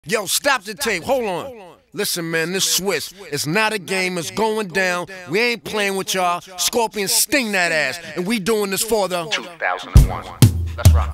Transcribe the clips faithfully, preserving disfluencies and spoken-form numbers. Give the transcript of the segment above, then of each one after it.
Yo, stop the tape. Hold on. Listen, man, this Swiss, it's not a game, it's going down. We ain't playing with y'all. Scorpion sting that ass. And we doing this for the two thousand one. Let's rock.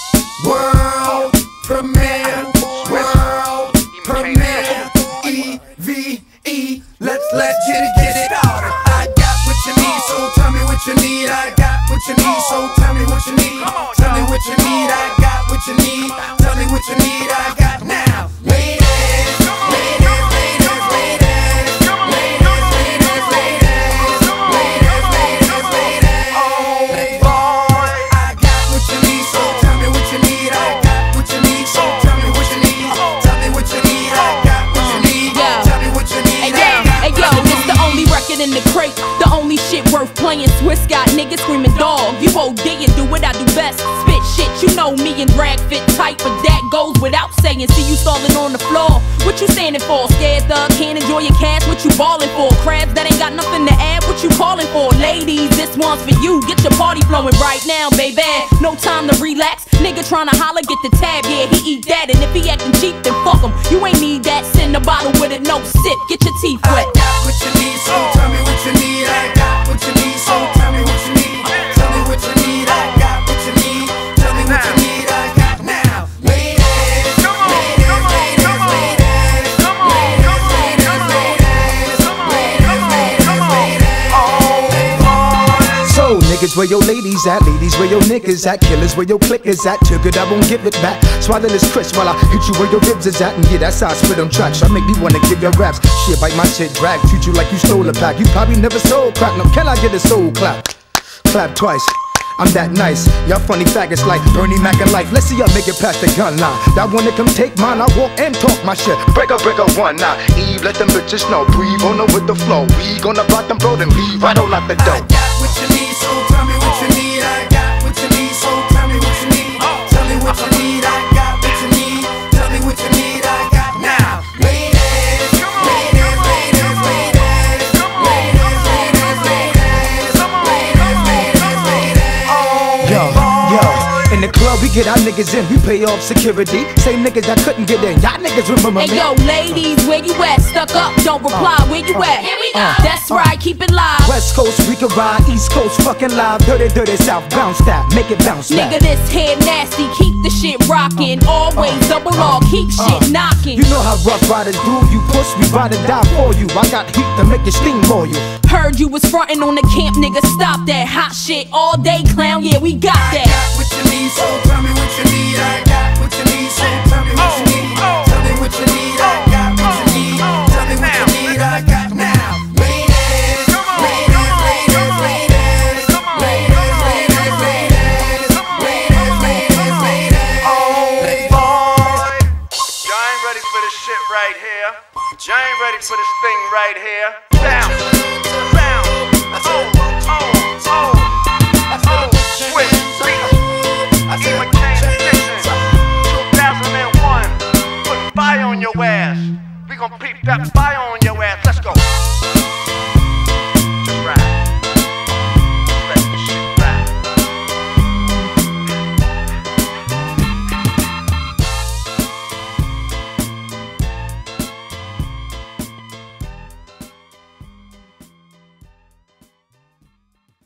World premiere, world premiere, E V E. Let's let's get it, get it. I got what you need, so tell me what you need. I got what you need, so tell me what you need. Tell me what you need. I got what you need. Tell me what you need. I got now. Ladies, ladies, ladies, ladies, ladies, ladies, ladies, ladies, ladies, ladies. Oh boy, I got what you need, so tell me what you need. I got what you need, so tell me what you need. Tell me what you need. I got what you need. Tell me what you need. Hey yo, it's the only record in the crate, the only shit worth playing. Swiss got niggas screaming dog. You O D and do what I do best. Spit shit, you know me and drag fit tight, but that goes without saying. See you stalling on the floor. What you standing for? Scared thug, can't enjoy your cash. What you ballin' for? Crabs that ain't got nothing to add. What you calling for? Ladies, this one's for you. Get your party flowing right now, baby. No time to relax. Nigga tryna holler, get the tab. Yeah, he eat that, and if he acting cheap, then fuck him. You ain't need that. Send a bottle with it, no sip. Get your teeth wet. I got what you need, so tell me what you need. I got what you need, so tell me what you need. Tell me what you need. I got what you need. Tell me what you need. I got now. Ladies, ladies, ladies, ladies, ladies, ladies, ladies, ladies, ladies, ladies. Oh boy. So niggas, where your ladies at? Ladies, where your niggas at? Killers, where your click is at? Took it, I won't give it back. Swallow this crisp while I hit you where your ribs is at. And yeah, that's how I spit on tracks. I make me wanna give your raps. Shit, bite my shit, drag, treat you like you stole a pack. You probably never sold crack. Now can I get a soul clap? Clap twice. I'm that nice. Y'all funny faggots like Bernie Mac and life. Let's see y'all make it past the gun line. That wanna come take mine, I walk and talk my shit. Break up, break up one now. Eve, let them bitches know. Breathe on them with the flow. We gonna block them, bro, then leave right on out the door. I got what you need, so tell me what you need. I got what you need, so tell me what you need. Tell me what you need. I got what you need. Tell me what you need. I got now. Ladies, ladies, ladies, ladies, ladies, ladies, ladies, ladies, ladies, ladies. Oh Yo, yo, in the club we get our niggas in, we pay off security. Same niggas that couldn't get in, y'all niggas remember me. Hey yo, ladies, where you at? Stuck up, don't reply, where you at? Here we go. That's right, keep it live. West Coast, we can ride, East Coast, fucking live. Dirty, dirty South, bounce that, make it bounce back. Nigga, this head nasty, keep the shit rockin'. Always double R, keep shit knockin'. You know how rough riders do, you push, we ride and die for you. I got heat to make you steam for you. Heard you was frontin' on the camp, nigga, stop that hot shit all day, clown, yeah, we got I that. got what you need, so tell me what you need. I got what you need, so tell me what you need. Tell me what you need. I got what you need. Tell me what you need. I got now. Ladies, ladies, ladies, ladies, ladies, ladies, ladies, ladies, ladies, ladies. Oh boy, Y'all ain't ready for this shit right here. Y'all ain't ready for this thing right here. Sound, sound, oh, oh, oh, oh, Swiss beat. Eva Kane Edition, two thousand one. Put fire on your ass. We gon' peep that fire.